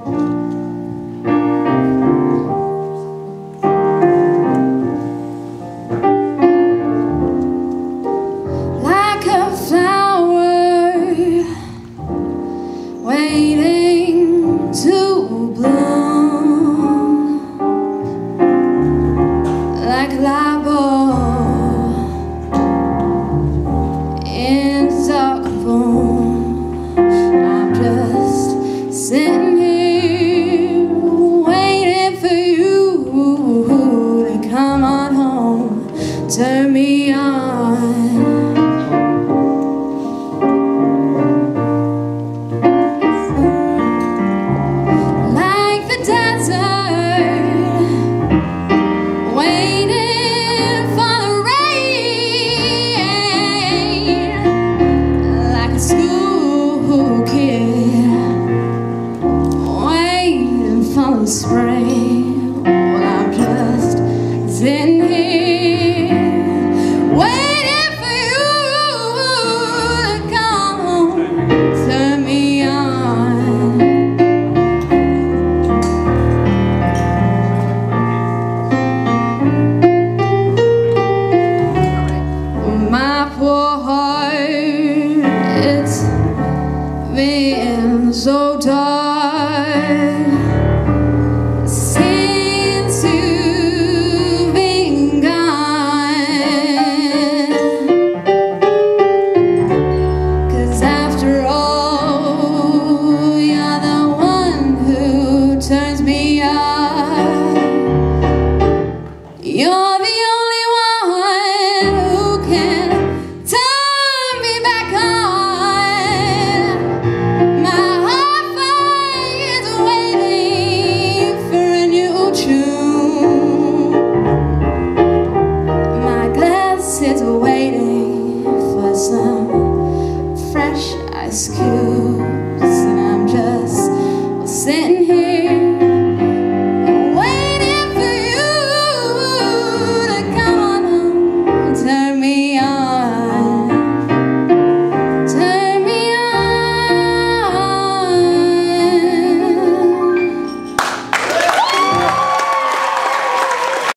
Like a flower waiting to bloom, like a light bulb in the dark room. I'm just sitting here waiting for you to come on home, turn me on. Like the desert waiting for the rain, like a school kid waiting for the spring. Well, I'm just sitting here waiting for you to come home, turn me on. My poor heart, it's been so dark.